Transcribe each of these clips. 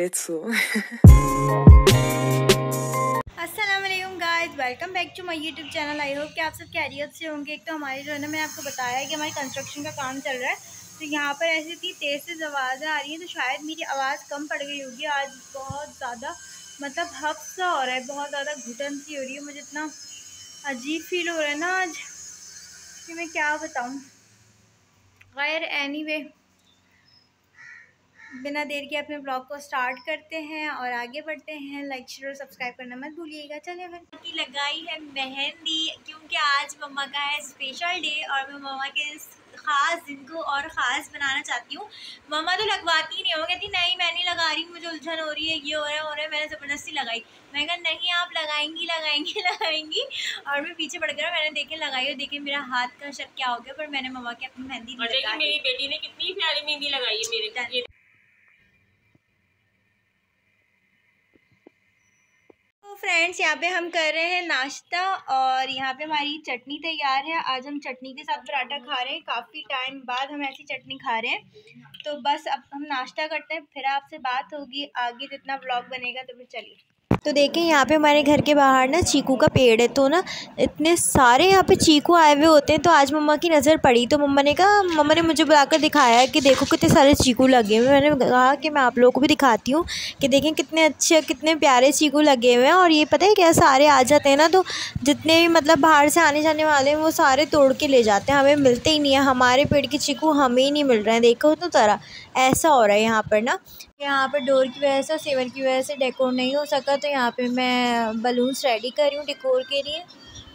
let's go. अस्सलामुअलैकुम guys, welcome back to my YouTube channel. I hope कि आप सब खैरियत से होंगे। एक तो हमारे जो है ना, मैंने आपको बताया है कि हमारे कंस्ट्रक्शन का काम चल रहा है, तो यहाँ पर ऐसी इतनी तेज़ आवाज़ें आ रही हैं, तो शायद मेरी आवाज़ कम पड़ गई होगी। आज बहुत ज़्यादा मतलब हफ्स सा हो रहा है, बहुत ज़्यादा घुटन सी हो रही है, मुझे इतना अजीब फील हो रहा है ना आज कि मैं क्या बताऊँ। खैर एनीवे, बिना देर के अपने ब्लॉग को स्टार्ट करते हैं और आगे बढ़ते हैं। लाइक शेयर और सब्सक्राइब करना मत भूलिएगा। चलिए फिर लगाई है मेहंदी, क्योंकि आज मम्मा का है स्पेशल डे और मैं मम्मा के इस ख़ास दिन को और ख़ास बनाना चाहती हूँ। मम्मा तो लगवाती नहीं हो, कहती नहीं मैं नहीं लगा रही, मुझे उलझन हो रही है, ये हो रहा है। मैंने ज़बरदस्ती लगाई। मैं कहा नहीं आप लगाएंगी लगाएंगी लगाएंगी, और मैं पीछे पड़ गया। मैंने देखे लगाई और देखे मेरा हाथ का शक क्या हो गया, पर मैंने मम्मा के अपनी मेहंदी नहीं लगाई। मेरी बेटी ने कितनी प्यारी मेहंदी लगाई है मेरे। तो फ्रेंड्स, यहाँ पे हम कर रहे हैं नाश्ता और यहाँ पे हमारी चटनी तैयार है। आज हम चटनी के साथ पराठा खा रहे हैं, काफ़ी टाइम बाद हम ऐसी चटनी खा रहे हैं। तो बस अब हम नाश्ता करते हैं, फिर आपसे बात होगी आगे जितना ब्लॉग बनेगा। तो फिर चलिए। तो देखें, यहाँ पे हमारे घर के बाहर ना चीकू का पेड़ है, तो ना इतने सारे यहाँ पे चीकू आए हुए होते हैं। तो आज मम्मा की नज़र पड़ी, तो मम्मा ने मुझे बुलाकर दिखाया कि देखो कितने सारे चीकू लगे हुए हैं। मैंने कहा कि मैं आप लोगों को भी दिखाती हूँ कि देखें कितने अच्छे कितने प्यारे चीकू लगे हुए हैं। और ये पता है क्या, सारे आ जाते हैं ना, तो जितने भी मतलब बाहर से आने जाने वाले हैं वो सारे तोड़ के ले जाते हैं, हमें मिलते ही नहीं है। हमारे पेड़ के चीकू हमें ही नहीं मिल रहे हैं। देखो तो तरह ऐसा हो रहा है यहाँ पर ना। यहाँ पर डोर की वजह से, सेवर की वजह से डेकोर नहीं हो सका, तो यहाँ पे मैं बलून्स रेडी कर रही हूँ डेकोर के लिए।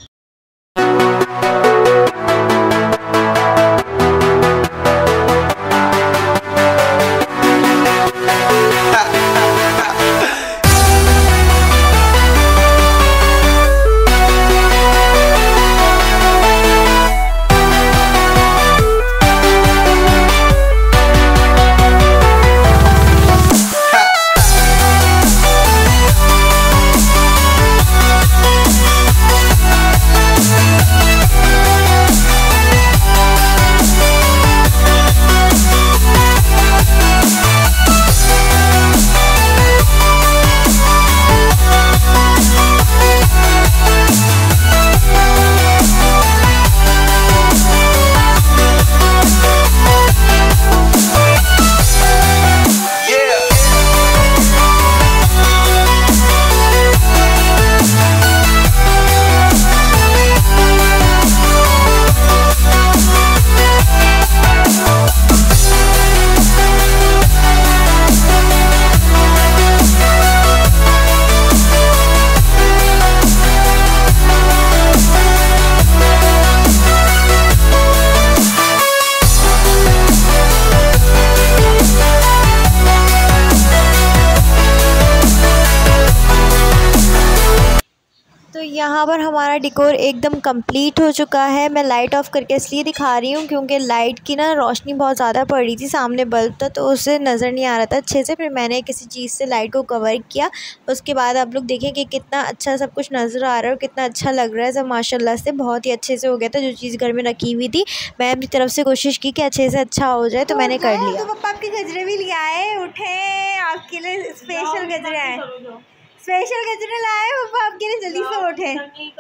यहाँ पर हमारा डेकोर एकदम कंप्लीट हो चुका है। मैं लाइट ऑफ करके इसलिए दिखा रही हूँ क्योंकि लाइट की ना रोशनी बहुत ज़्यादा पड़ रही थी, सामने बल्ब था तो उससे नज़र नहीं आ रहा था अच्छे से। फिर मैंने किसी चीज़ से लाइट को कवर किया। उसके बाद आप लोग देखें कि कितना अच्छा सब कुछ नज़र आ रहा है और कितना अच्छा लग रहा है सब। माशाल्लाह से बहुत ही अच्छे से हो गया था। जो चीज़ घर में रखी हुई थी मैं अपनी तरफ से कोशिश की कि अच्छे से अच्छा हो जाए, तो मैंने कर लिया। तो पापा आपके गजरे भी ले आए, उठे आपके लिए स्पेशल गजरे आए, स्पेशल गजरे लाए पापा आपके लिए। जल्दी से उठे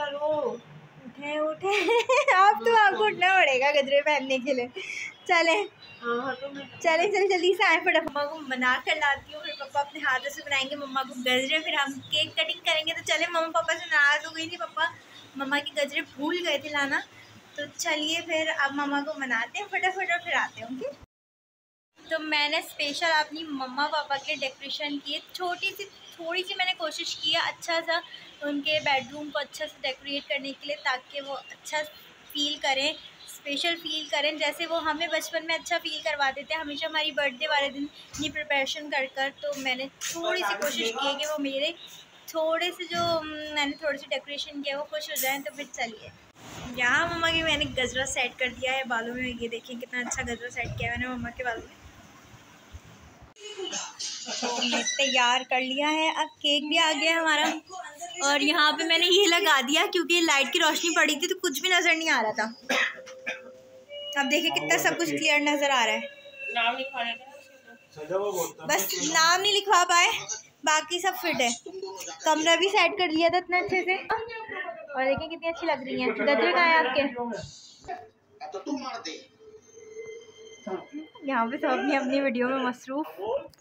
उठे उठे आप तो आपको उठना पड़ेगा गजरे पहनने के लिए। चले जल्दी से आए, फटाफट मम्मा को बना कर लाती हूँ। फिर पापा अपने हाथों से बनाएंगे मम्मा को गजरे, फिर हम केक कटिंग करेंगे। तो चले, मम्मा पापा से नाराज़ हो गई थी, पापा मम्मा के गजरे भूल गए थे लाना। तो चलिए फिर अब मम्मा को मनाते हैं फटाफट और फिर आते हैं। ओके, तो मैंने स्पेशल अपनी मम्मा पापा के डेकोरेशन की, थोड़ी सी मैंने कोशिश की है अच्छा सा उनके बेडरूम को अच्छा से डेकोरेट करने के लिए, ताकि वो अच्छा फील करें, स्पेशल फील करें, जैसे वो हमें बचपन में अच्छा फील करवाते थे हमेशा हमारी बर्थडे वाले दिन ये प्रिपरेशन कर। तो मैंने थोड़ी सी कोशिश की है कि वो मेरे थोड़े से जो मैंने थोड़ी सी डेकोरेशन किया वो खुश हो जाएं। तो फिर चलिए, यहाँ मम्मा की मैंने गजरा सेट कर दिया है बालों में। ये देखिए कितना अच्छा गजरा सेट किया मैंने मम्मा के बालों में। तो हमने तैयार कर लिया है, अब केक भी आ गया है हमारा। और यहाँ पे मैंने ये लगा दिया क्योंकि लाइट की रोशनी पड़ी थी तो कुछ भी नज़र नहीं आ रहा था। अब देखिए कितना सब कुछ क्लियर नज़र आ रहा है। बस नाम नहीं लिखवा पाए, बाकी सब फिट है। कमरा भी सेट कर लिया था इतना अच्छे से। और देखिए कितनी अच्छी लग रही है। गजरे कहाँ है आपके? यहाँ पे सब अपनी अपनी वीडियो में मसरूफ।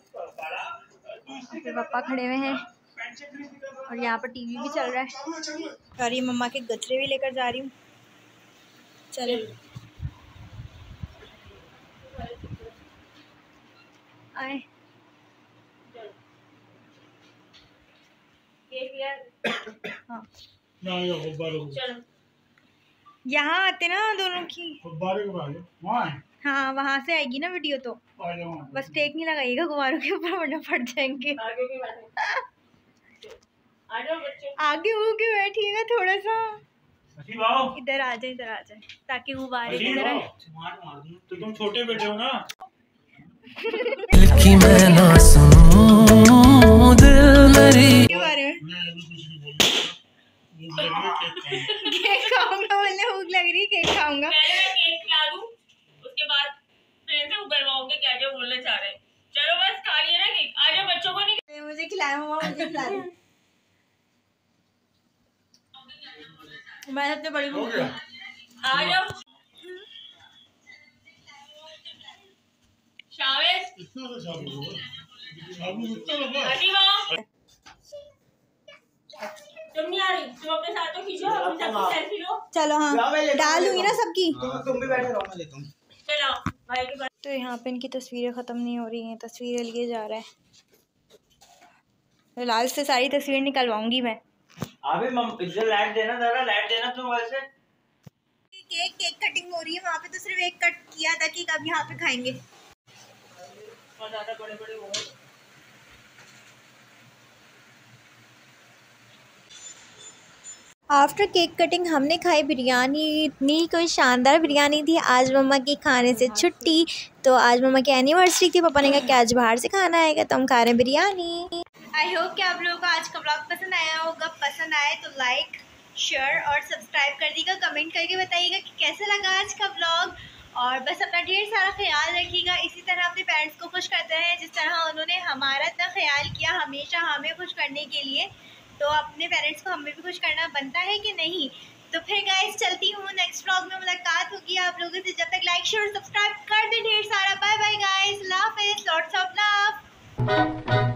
फिर पापा खड़े हुए हैं और यहाँ पर टीवी भी चल रहा है। और ये मम्मा के गजरे भी लेकर जा रही हूँ। चलो आए। हाँ यहाँ आते ना दोनों की। हाँ वहाँ से आएगी ना वीडियो तो। बस टेक नहीं लगाइएगा गुब्बारों के ऊपर वरना फट जाएंगे। आगे हो के बैठिएगा थोड़ा सा। इधर आ जाए ताकि गुब्बारे की तरह। तो तुम छोटे बैठे हो ना। मैं ना सुनूं दिल मेरी के बारे में केक खाऊंगा, बोलने भूख लग रही, केक खाऊंगा। केक खिला दूं, उसके बाद ट्रेन से उबलवाओगे क्या जो बोलना चाह रहे हैं। चलो बस खा लिया ना केक। आ जाओ बच्चों को नहीं। मुझे खिलाया मम्मा, मुझे खिला दो। मैं सबसे बड़ी हूँ। आ जाओ शावेश। तुम नहीं आ रही, तुम अपने साथ तो खींचो, अपनी सबकी सेल्फी लो। चलो हाँ डाल दूंगी ना सबकी। तुम भी बैठे रहो, मैं लेता हूँ। चलो भाई के पास। तो यहाँ पे इनकी तस्वीरें ख़त्म नहीं हो रही हैं, तस्वीरें लिए जा रहा है। फिलहाल से सारी तस्वीरें निकलवाऊंगी मैं। अबे मम इधर लाइट देना, जरा लाइट देना तुम वैसे। केक कटिंग हो रही है वहाँ पे, तो सिर्फ एक कट किया था कि अब यहाँ पे खाएंगे। और ज़्यादा बड़े-बड़े हो गए। आफ्टर केक कटिंग हमने खाई बिरयानी। इतनी कोई शानदार बिरयानी थी। आज मम्मा की खाने से छुट्टी, तो आज मम्मा की एनिवर्सरी थी। पापा ने कहा कि आज बाहर से खाना आएगा तो हम खा रहे हैं बिरयानी। आई होप कि आप लोगों को आज का व्लॉग पसंद आया होगा। पसंद आए तो लाइक शेयर और सब्सक्राइब कर दीजिएगा। कमेंट करके बताइएगा कि कैसा लगा आज का व्लॉग। और बस अपना ढेर सारा ख्याल रखिएगा। इसी तरह अपने पेरेंट्स को खुश करते हैं जिस तरह उन्होंने हमारा इतना ख्याल किया, हमेशा हमें खुश करने के लिए। तो अपने पेरेंट्स को हमें भी खुश करना बनता है कि नहीं। तो फिर गाइस चलती हूँ, नेक्स्ट व्लॉग में मुलाकात होगी आप लोगों से। जब तक लाइक शेयर सब्सक्राइब कर दे ढेर सारा। Bye bye guys, love is lots of love.